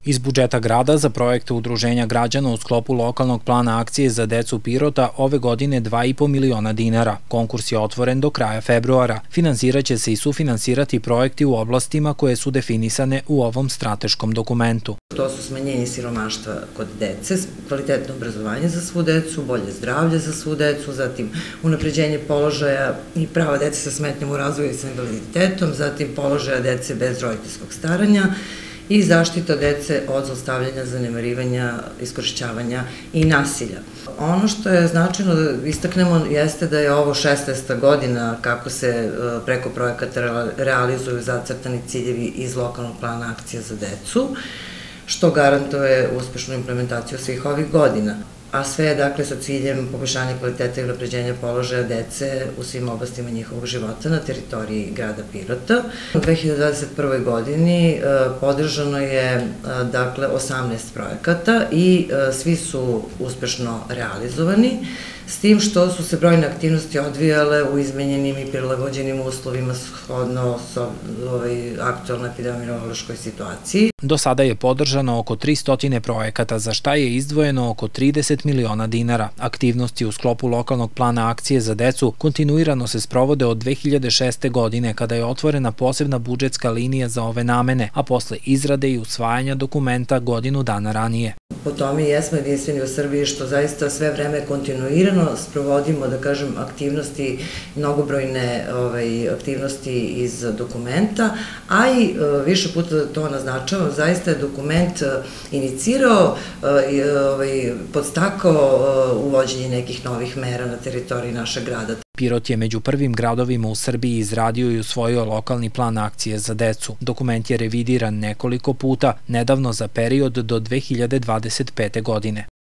Iz budžeta grada za projekte udruženja građana u sklopu lokalnog plana akcije za decu Pirota ove godine 2,5 miliona dinara. Konkurs je otvoren do kraja februara. Finansiraće se i sufinansirati projekti u oblastima koje su definisane u ovom strateškom dokumentu. To su smanjenje siromaštva kod dece, kvalitetno obrazovanje za svu decu, bolje zdravlje za svu decu, zatim unapređenje položaja i prava dece sa smetnjama u razvoju i sa invaliditetom, zatim položaja dece bez roditeljskog staranja i zaštita dece od zlostavljanja, zanemarivanja, iskorišćavanja i nasilja. Ono što je značajno da istaknemo jeste da je ovo 16. godina kako se preko projekata realizuju zacrtani ciljevi iz lokalnog plana akcije za decu, što garantuje uspešnu implementaciju svih ovih godina. A sve je dakle sa ciljem poboljšanja kvaliteta i unapređenja položaja dece u svim oblastima njihovog života na teritoriji grada Pirota. U 2021. godini podržano je dakle 18 projekata i svi su uspešno realizovani, s tim što su se brojne aktivnosti odvijale u izmenjenim i prilagođenim uslovima shodno aktualnoj epidemiološkoj situaciji. Do sada je podržano oko 300 projekata, za šta je izdvojeno oko 30 miliona dinara. Aktivnosti u sklopu lokalnog plana akcije za decu kontinuirano se sprovode od 2006. godine, kada je otvorena posebna budžetska linija za ove namene, a posle izrade i usvajanja dokumenta godinu dana ranije. Po tome jesmo jedinstveni u Srbiji što zaista sve vreme kontinuirano sprovodimo, da kažem, aktivnosti, mnogobrojne aktivnosti iz dokumenta, a i više puta to naznačavam, zaista je dokument inicirao, podstakao uvođenje nekih novih mera na teritoriji našeg grada. Pirot je među prvim gradovima u Srbiji izradio i usvojio lokalni plan akcije za decu. Dokument je revidiran nekoliko puta, nedavno za period do 2025. godine.